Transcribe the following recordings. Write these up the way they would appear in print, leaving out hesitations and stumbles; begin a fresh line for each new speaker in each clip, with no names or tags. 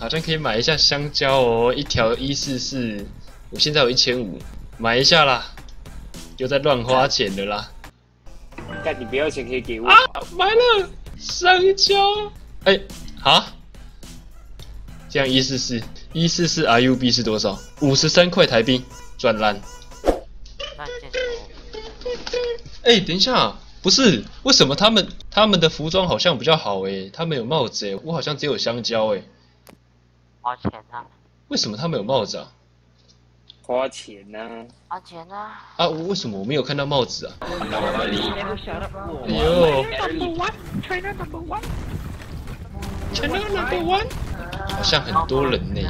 好像可以买一下香蕉哦，一条144，我现在有1500，买一下啦，又在乱花钱的啦。
但你不要钱可以给我。
啊，买了香蕉。哎、啊，这样144 RUB 是多少？53块台币，赚烂。
那件什
哎、等一下，不是，为什么他们的服装好像比较好他们有帽子我好像只有香蕉
花钱啊？
为什么他们有帽子啊？
花钱呐、
花钱啊！
啊，为什么我没有看到帽子啊？哎呦
China number one.
，China number one，好像很多人呢。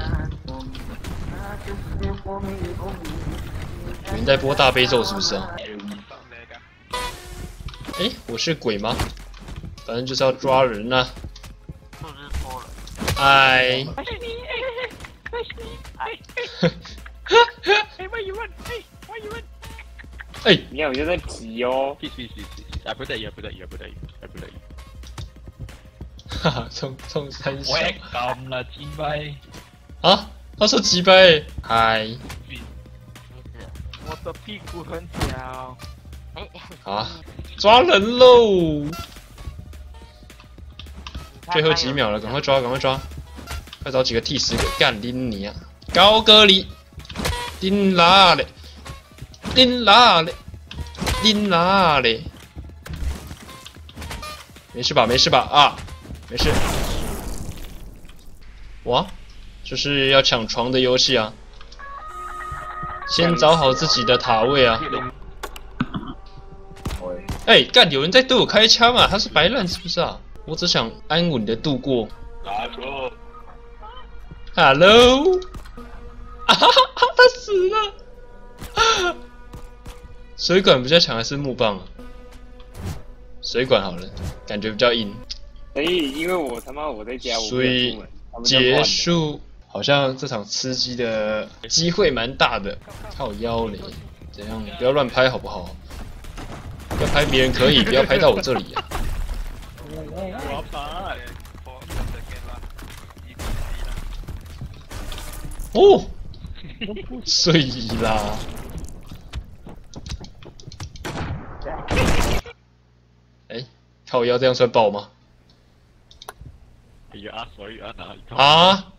有人在播大悲咒是不是啊？哎、我是鬼吗？反正就是要抓人啊！
数日脱了，
哎，
Hey, where you run? Hey, where you run?
哎，
你看我就在皮哦。
I put that.
哈哈，冲三小
喂，咁啦，千輝。
啊！他说击败，嗨
没事。
我的屁股很小。
哎，
啊，抓人喽！最后几秒了，赶快抓，快找几个替死鬼干拎你啊！高歌里，拎哪嘞？没事吧？啊，没事。哇，这是要抢床的游戏啊！先找好自己的塔位啊！哎、干！有人在对我开枪啊！他是白烂是不是啊？我只想安稳的度过。
打錯。
Hello， 啊哈哈，他死了。水管比较强还是木棒啊？水管好了，感觉比较硬。
所以因为我他妈我在家，我
所以
没有出门，他们在
结
换
束，好像这场吃鸡的机会蛮大的。靠腰嘞，怎样？不要乱拍好不好？要拍别人可以，不要拍到我这里啊！
我打。
哦，碎啦！哎，靠腰这样算爆吗？
要啊，所以啊，哪？
啊？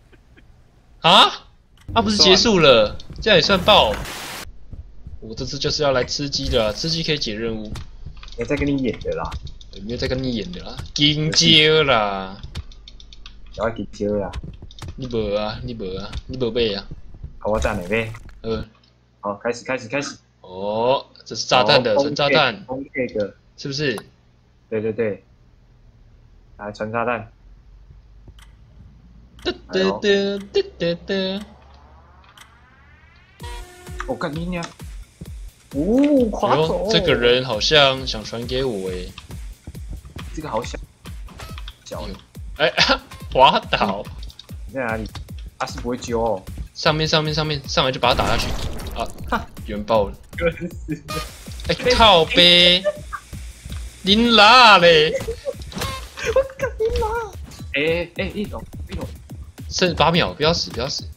不是结束了，这样也算爆？我这次就是要来吃鸡的啦，吃鸡可以解任务。
没在跟你演的啦，
没有在跟你演的啦，金蕉啦，
我要给接啦，
你无啊，你无买啊？
好，我站哪边？好，开始。
哦，这是炸弹的，纯炸弹，
攻这个，
是不是？
对，来传炸弹。我干你娘！哦，滑走！
这个人好像想传给我
这个好小，
哎，滑倒，
你在哪里？阿是不会揪哦。
上面，上来就把他打下去啊！有人爆了，哎靠呗，您拉嘞！
我干你妈！哎，一楼，
剩8秒，不要死！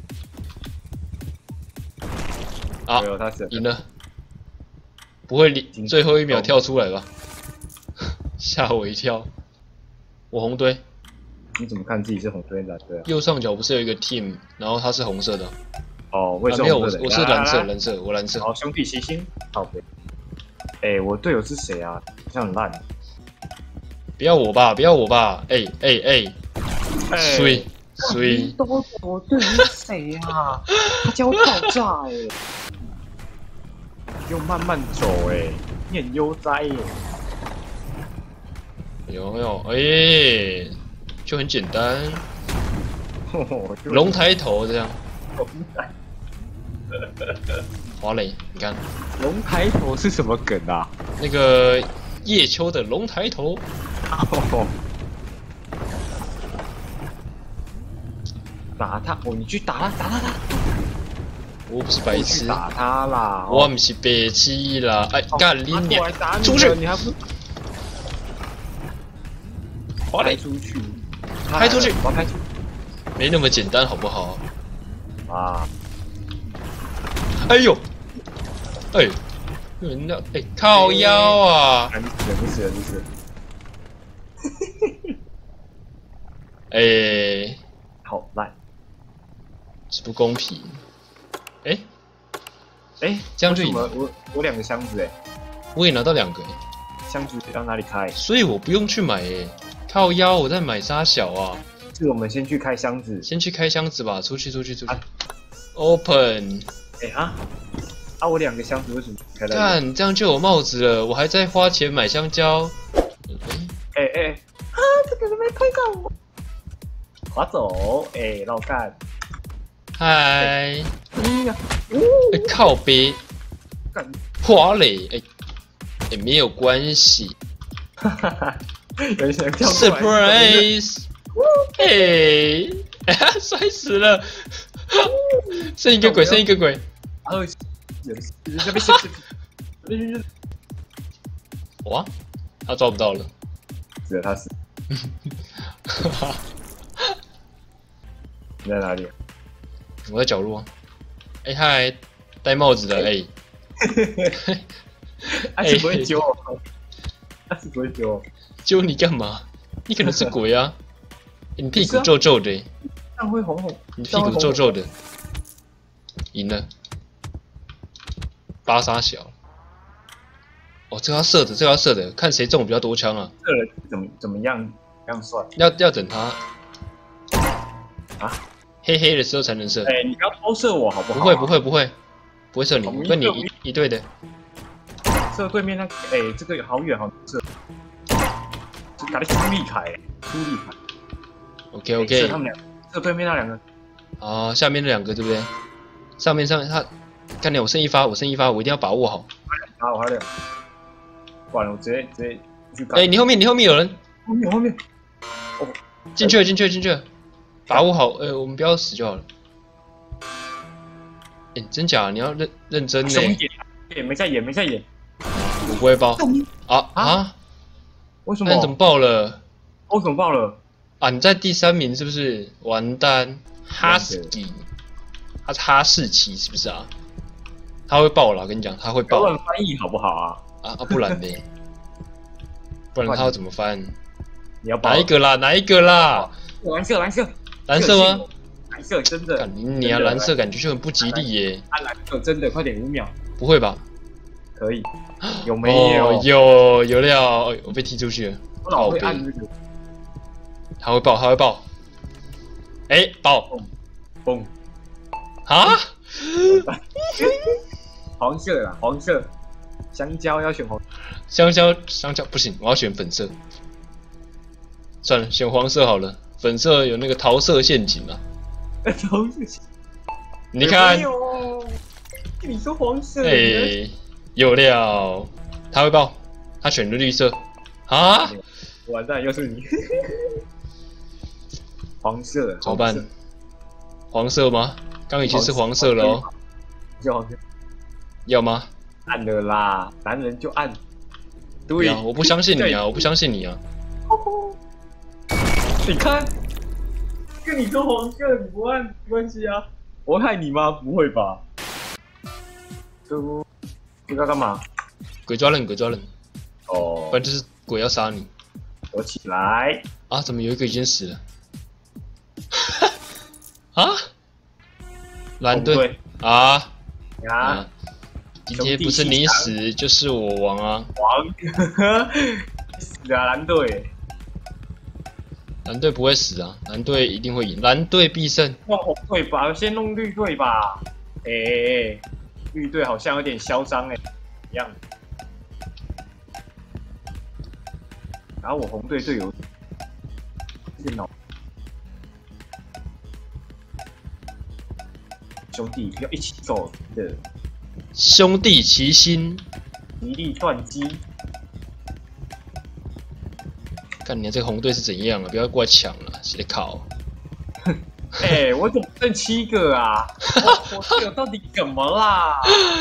啊，
没有，他死
赢了，不会最后1秒跳出来吧？吓我一跳！我红队，
你怎么看自己是红队蓝队啊？
右上角不是有一个 team， 然后它是红色的。
哦，我也是
没有，
红色的。
我是蓝色，我蓝色。
好，兄弟齐心，好呗。哎，我队友是谁啊？好像很烂。
不要我吧！哎，衰！
我队友是谁啊？他叫我爆炸哎！用慢慢走哎，你很悠哉耶。
有，哎，就很简单，龙抬头这样。华磊，你看，
龙抬头是什么梗啊？
那个叶秋的龙抬头。
打他！哦，你去打他！
我不是白痴，
打他啦！
我不是白痴啦！哎，干你娘！出去！
你还不
华磊
出去？
拍出去！
我要拍出！
没那么简单，好不好？
啊，
哎呦，哎，有人要哎靠腰啊！
不是。
哎，
好烂。
是不公平。哎，这样就赢了。
我2个箱子哎，
我也拿到2个，
箱子要哪里开？
所以我不用去买哎。靠腰，我在买沙小啊。
是我们先去开箱子。
先去开箱子吧，出去。Open。
我2个箱子为什么开到？
看，这样就有帽子了，我还在花钱买香蕉。
这个人没拍到我。滑走，老干。
嗨。靠背。滑嘞，没有关系。
有人跳出来
Surprise！ 摔死了！剩一个鬼。哇，他抓不到了。
死了，他死。你在哪里？
我在角落。嗨，戴帽子的
他是不会揪我。
揪你干嘛？你可能是鬼啊！你屁股皱皱的，
这样会红。
你屁股皱皱的，赢了。巴沙小。哦，这个要射的，看谁中比较多枪啊？
射了怎么样算？
要等他黑的时候才能射。
你不要偷射我好不好？
不会射你，跟你一队的。
射对面那这个好远好射。就搞得出力牌。OK。射他们俩，射对面那2个。
下面那2个对不对？上他，干掉我剩一发，我一定要把握好。
我还有2个。完了，我直接去干。
你后面有人。
后面。
进去了。把握好，我们不要死就好了。真假？你要认真呢。
没在演。
我不会爆。
为什么？
那你怎么爆了？
为什么爆了？
你在第3名是不是？完蛋，哈士奇，他是哈士奇是不是啊？他会爆了，我跟你讲，他会爆。
乱翻译好不好啊？
不然呢？不然他要怎么翻？
你要爆
哪一个啦？
蓝色。
蓝色吗？
蓝色真的。
你蓝色感觉就很不吉利耶。
蓝色真的，快点5秒。
不会吧？
可以。有没有？
有料！我被踢出去了。
我老会按这个。
他会爆。爆！
嘣！黄色。香蕉要选黄。
香蕉不行，我要选粉色。算了，选黄色好了。粉色有那个桃色陷阱啊。
桃色陷阱。
你看。
你说黄色。
有料。他会爆，他选的绿色。
完蛋，又是你。黄色。
怎么办？黄色吗？刚已经是黄色了哦。要吗？
按了啦，男人就按。
对啊，我不相信你啊！
你看，跟你说黄色你不按没关系啊。我害你吗？不会吧？这个干嘛？
鬼抓人。
不
然就是鬼要杀你。
躲起来！
怎么有一个已经死了？蓝队今天不是你死就是我亡啊！
死啊，蓝队！
蓝队不会死啊，蓝队一定会赢，蓝队必胜。
弄红队吧，先弄绿队吧。绿队好像有点嚣张一样。然后我红队队友电脑兄弟要一起走的，
兄弟齐心，
一力断机。
看你这个红队是怎样啊！不要过来抢了，谁靠？
我怎么剩7个啊？我队友到底怎么啦？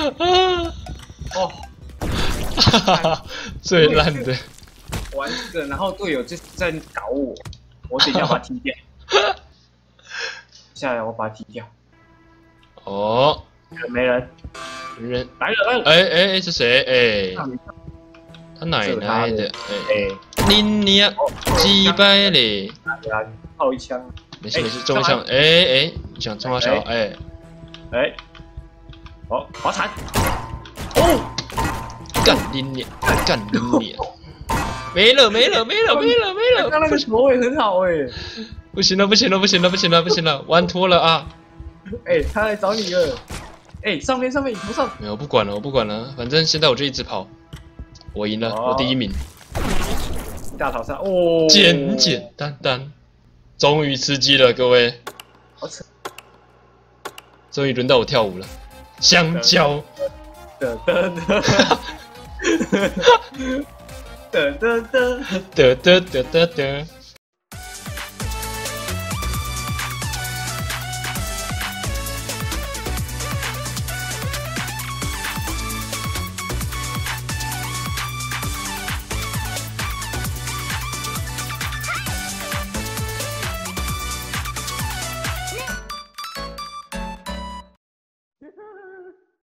最烂的。
玩这个，然后队友就在搞我，我等一下把他踢掉。 下来我把它踢掉。
哦，
没人，
人，
来了，
哎，这谁？哎，
那你
他奶奶的，哎，
哎，
你娘，鸡掰嘞！
对啊，炮一枪，
没事没事，中一枪，哎，你想冲他小，哎，
哦，滑铲，
干你娘，干你娘！没了，
刚那个球位很好哎，
不行了，玩脱了啊！
哎，他来找你了，哎，上面你头上，
没有，我不管了，反正现在我就一直跑，我赢了，
哦
我第1名，
大逃杀哦，
简简单单，终于吃鸡了，各位，
好扯，
终于轮到我跳舞了，香蕉，
的，
得，